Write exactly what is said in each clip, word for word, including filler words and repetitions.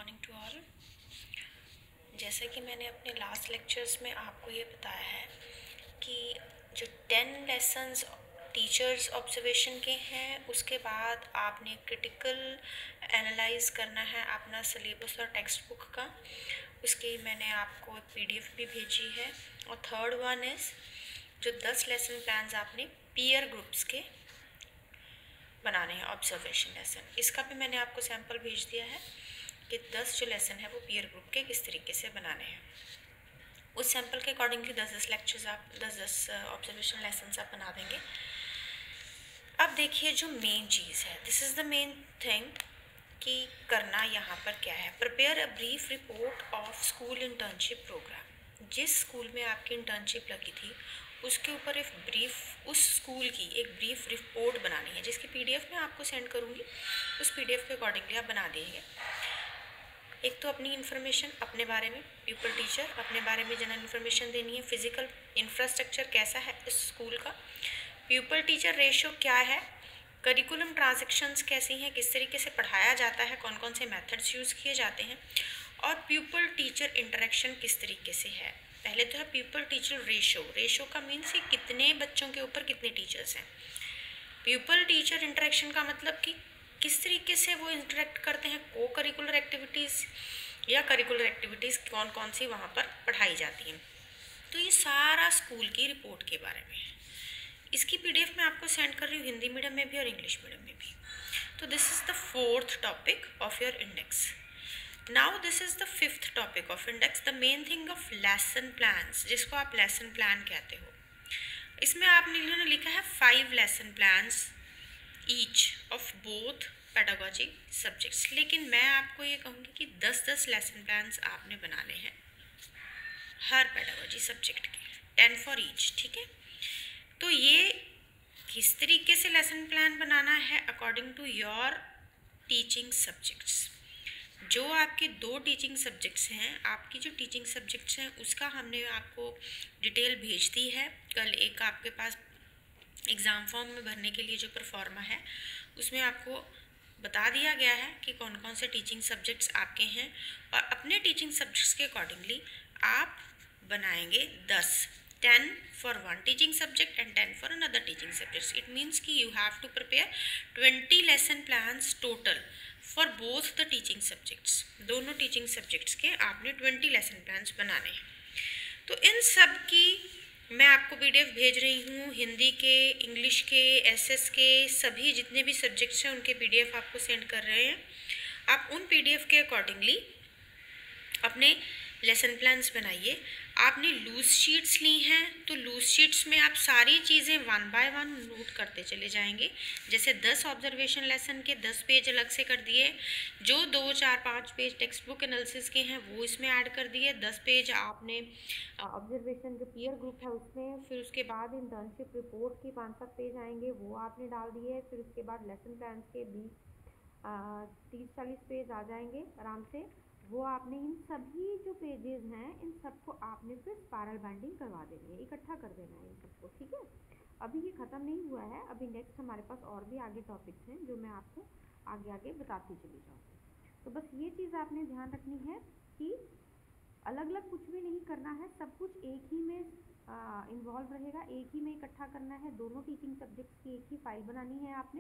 Morning to all. जैसा कि मैंने अपने लास्ट लेक्चर्स में आपको ये बताया है कि जो टेन लेसन्स टीचर्स ऑब्जर्वेशन के हैं, उसके बाद आपने क्रिटिकल एनालाइज करना है अपना सिलेबस और टेक्स्ट बुक का। उसकी मैंने आपको एक पीडीएफ भी भेजी है। और थर्ड वन इज़ जो दस लेसन प्लान्स आपने पीयर ग्रुप्स के बनाने हैं ऑब्जर्वेशन लेसन। इसका भी मैंने आपको सैम्पल भेज दिया है कि दस जो लेसन है वो पीयर ग्रुप के किस तरीके से बनाने हैं। उस सैम्पल के अकॉर्डिंगली दस दस लेक्चर्स आप दस दस ऑब्जर्वेशन लेसन आप बना देंगे। अब देखिए जो मेन चीज़ है, this is the main thing कि करना यहाँ पर क्या है। Prepare a brief report of school internship program. जिस स्कूल में आपकी इंटर्नशिप लगी थी उसके ऊपर एक ब्रीफ, उस स्कूल की एक ब्रीफ रिपोर्ट बनानी है, जिसकी पीडीएफ मैं आपको सेंड करूँगी। उस पीडीएफ के अकॉर्डिंगली आप बना देंगे। एक तो अपनी इन्फॉर्मेशन अपने बारे में, पीपल टीचर अपने बारे में जनरल इन्फॉर्मेशन देनी है। फिजिकल इंफ्रास्ट्रक्चर कैसा है इस स्कूल का, पीपल टीचर रेशो क्या है, करिकुलम ट्रांजैक्शंस कैसी हैं, किस तरीके से पढ़ाया जाता है, कौन कौन से मेथड्स यूज़ किए जाते हैं, और पीपल टीचर इंटरेक्शन किस तरीके से है। पहले तो है पीपल टीचर रेशो। रेशो का मीन्स कि कितने बच्चों के ऊपर कितने टीचर्स हैं। पीपल टीचर इंटरेक्शन का मतलब कि किस तरीके से वो इंटरेक्ट करते हैं, को करिकुलर एक्टिविटीज़ या करिकुलर एक्टिविटीज़ कौन कौन सी वहाँ पर पढ़ाई जाती हैं। तो ये सारा स्कूल की रिपोर्ट के बारे में है। इसकी पीडीएफ मैं आपको सेंड कर रही हूँ हिंदी मीडियम में भी और इंग्लिश मीडियम में भी। तो this is the fourth topic of your index. Now this is the fifth topic of index, the main thing of lesson plans, जिसको आप लेसन प्लान कहते हो। इसमें आपने इन्होंने लिखा है five lesson plans each of both pedagogy subjects. लेकिन मैं आपको ये कहूँगी कि दस दस लेसन प्लान्स आपने बनाने हैं हर पेडागोजी सब्जेक्ट के, टेन फॉर ईच। ठीक है, तो ये किस तरीके से लेसन प्लान बनाना है according to your teaching subjects. जो आपके दो टीचिंग सब्जेक्ट्स हैं, आपकी जो टीचिंग सब्जेक्ट्स हैं उसका हमने आपको डिटेल भेज दी है। कल एक आपके पास एग्ज़ाम फॉर्म में भरने के लिए जो परफॉर्मा है उसमें आपको बता दिया गया है कि कौन कौन से टीचिंग सब्जेक्ट्स आपके हैं, और अपने टीचिंग सब्जेक्ट्स के अकॉर्डिंगली आप बनाएंगे दस, ten for one teaching subject and ten for another teaching subjects. It means कि you have to prepare twenty lesson plans total for both the teaching subjects. दोनों टीचिंग सब्जेक्ट्स के आपने twenty lesson plans बनाने हैं। तो इन सब की मैं आपको पीडीएफ भेज रही हूँ, हिंदी के, इंग्लिश के, एसएस के, सभी जितने भी सब्जेक्ट्स हैं उनके पीडीएफ आपको सेंड कर रहे हैं। आप उन पीडीएफ के अकॉर्डिंगली अपने लेसन प्लान्स बनाइए। आपने लूज शीट्स ली हैं तो लूज शीट्स में आप सारी चीज़ें वन बाय वन नोट करते चले जाएंगे। जैसे दस ऑब्जर्वेशन लेसन के दस पेज अलग से कर दिए, जो दो चार पाँच पेज टेक्स्ट बुक एनालिसिस के हैं वो इसमें ऐड कर दिए, दस पेज आपने ऑब्जर्वेशन जो पीयर ग्रुप है उसमें, फिर उसके बाद इंटर्नशिप रिपोर्ट के पाँच सात पेज आएंगे वो आपने डाल दिए, फिर उसके बाद लेसन प्लान के बीस तीस चालीस पेज आ जाएंगे आराम से, वो आपने इन सभी जो पेजेस हैं इन सबको आपने फिर स्पाइरल बाइंडिंग करवा देनी है, इकट्ठा कर देना है इन सबको। ठीक है, अभी ये ख़त्म नहीं हुआ है, अभी नेक्स्ट हमारे पास और भी आगे टॉपिक्स हैं जो मैं आपको आगे आगे बताती चली जाऊँगी। तो बस ये चीज़ आपने ध्यान रखनी है कि अलग अलग कुछ भी नहीं करना है, सब कुछ एक ही में इन्वॉल्व रहेगा, एक ही में इकट्ठा करना है। दोनों टीचिंग सब्जेक्ट्स की एक ही फाइल बनानी है आपने,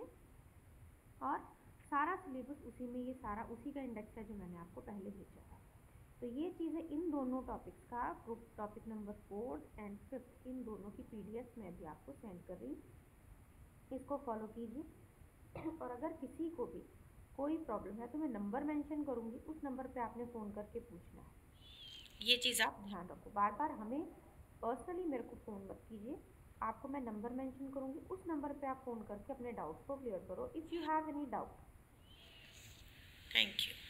और सारा सिलेबस उसी में, ये सारा उसी का इंडेक्स है जो मैंने आपको पहले भेजा था। तो ये चीज़ें इन दोनों टॉपिक्स का, group topic number fourth and fifth, इन दोनों की पीडीएफ मैं भी आपको सेंड कर रही हूँ, इसको फॉलो कीजिए। और अगर किसी को भी कोई प्रॉब्लम है तो मैं नंबर मेंशन करूँगी, उस नंबर पे आपने फ़ोन करके पूछना है। ये चीज़ आप ध्यान रखो, बार बार हमें पर्सनली मेरे को फ़ोन मत कीजिए, आपको मैं नंबर मेंशन करूँगी, उस नंबर पे आप फ़ोन करके अपने डाउट्स को क्लियर करो if you have any doubt. Thank you.